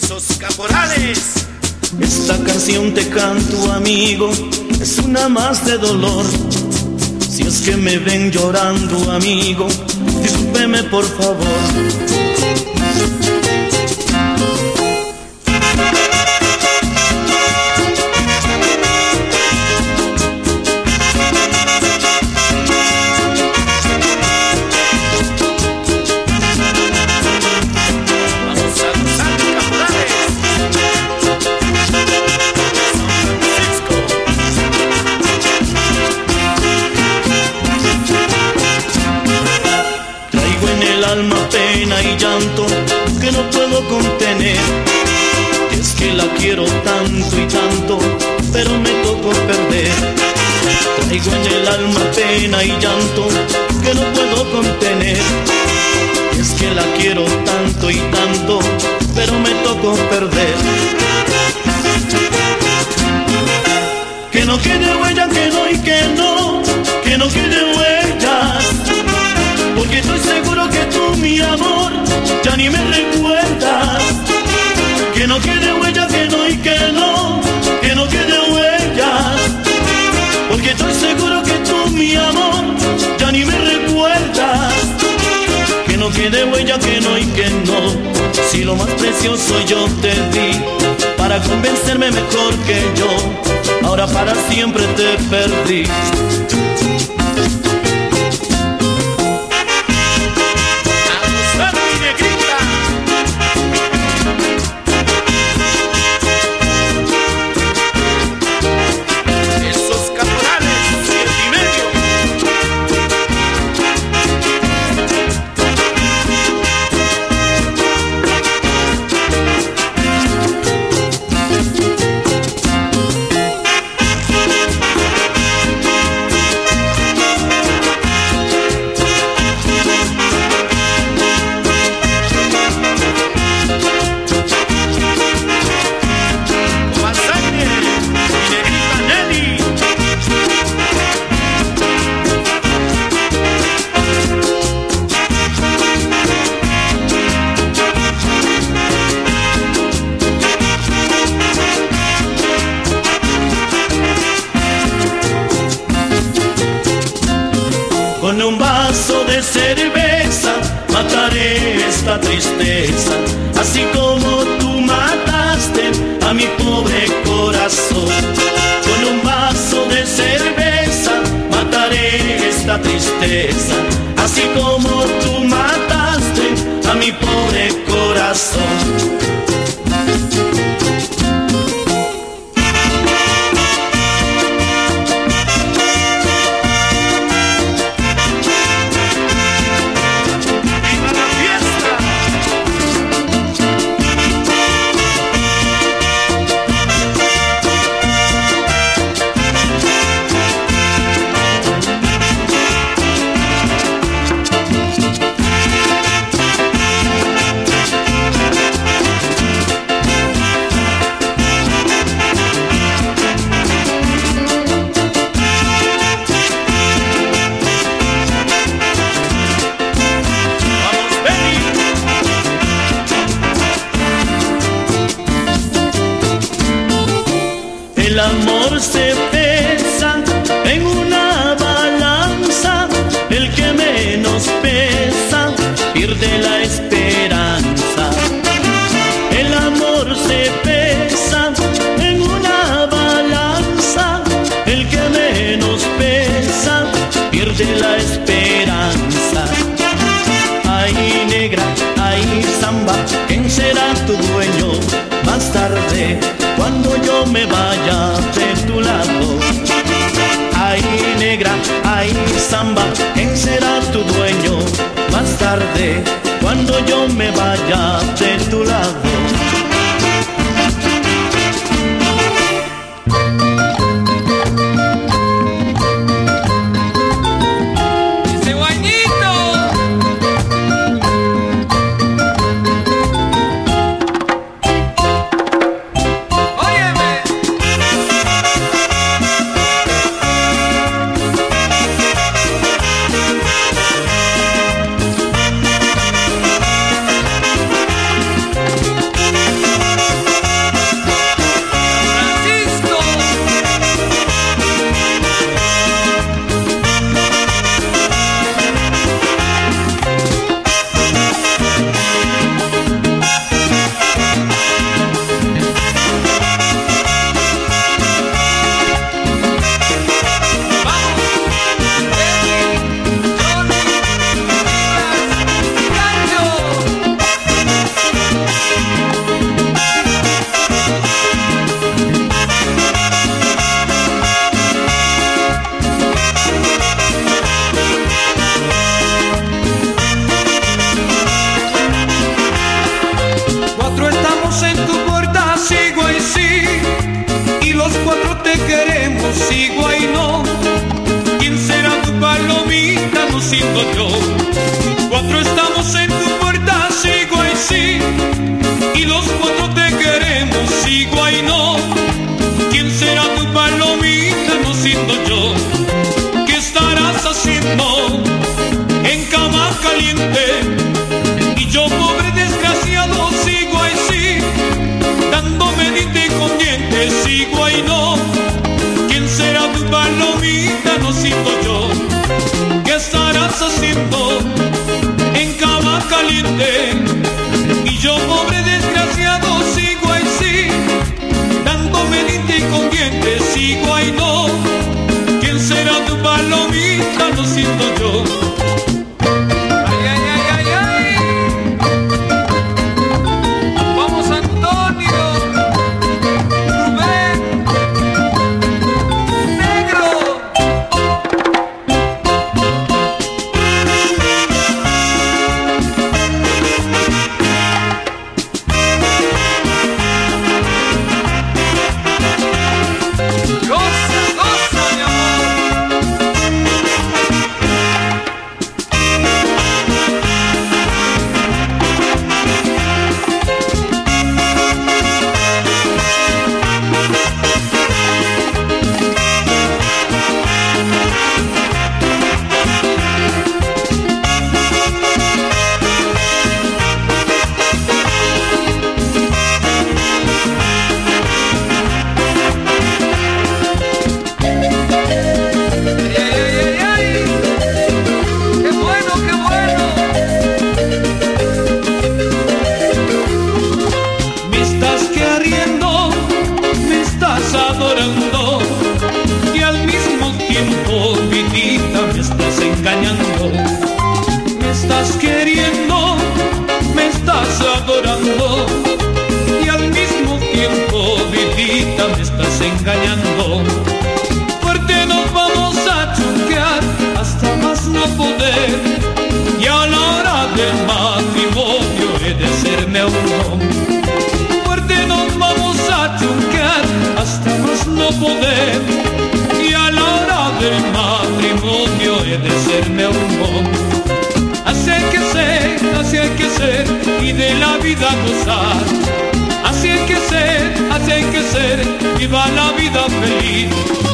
Esos caporales. Esta canción te canto, amigo, es una más de dolor. Si es que me ven llorando, amigo, discúlpeme por favor. Pena y llanto que no puedo contener. Es que la quiero tanto y tanto, pero me tocó perder. Traigo en el alma pena y llanto que no puedo contener. Es que la quiero tanto y tanto, pero me tocó perder. Que no quede huella, que no y que no, que no quede huellas. Porque estoy seguro que tú, mi amor, ya ni me recuerdas. Que no quede huella, que no y que no, que no quede huellas. Porque estoy seguro que tú, mi amor, ya ni me recuerdas. Que no quede huella, que no y que no. Si lo más precioso yo te di, para convencerme mejor que yo, ahora para siempre te perdí. Con un vaso de cerveza mataré esta tristeza, así como tú mataste a mi pobre corazón. Con un vaso de cerveza mataré esta tristeza, así como tú mataste a mi pobre corazón. El amor se pesa en una balanza, el que menos pesa pierde la esperanza. El amor se pesa en una balanza, el que menos pesa pierde la esperanza. Ay negra, ay samba, ¿quién será tu dueño más tarde cuando yo me vaya de tu lado? Ay negra, ay samba, ¿quién será tu dueño más tarde cuando yo me vaya de tu lado? yo. 4 estamos en tu puerta, sigo ahí sí, y los 4 te queremos, sigo ahí no. ¿Quién será tu palomita, no siendo yo? ¿Qué estarás haciendo en cama caliente? Y yo, pobre desgraciado, sigo ahí sí, dándome diente con dientes, sigo ahí no. ¿Quién será tu palomita, no siendo yo? ¿Qué estarás haciendo en cama caliente? Y yo, pobre desgraciado, sigo ahí sí, dándome diente con dientes, sigo ahí no. ¿Quién será tu palomita, no siendo yo? Y al mismo tiempo, vidita, me estás engañando. Me estás queriendo, me estás adorando, y al mismo tiempo, vidita, me estás engañando. Fuerte nos vamos a choquear hasta más no poder, y a la hora del matrimonio he de serme un hombre. Fuerte nos vamos a choquear hasta más no poder, y a la hora del matrimonio he de serme un hombre. Así hay que ser, y de la vida gozar. Así hay que ser, viva la vida feliz.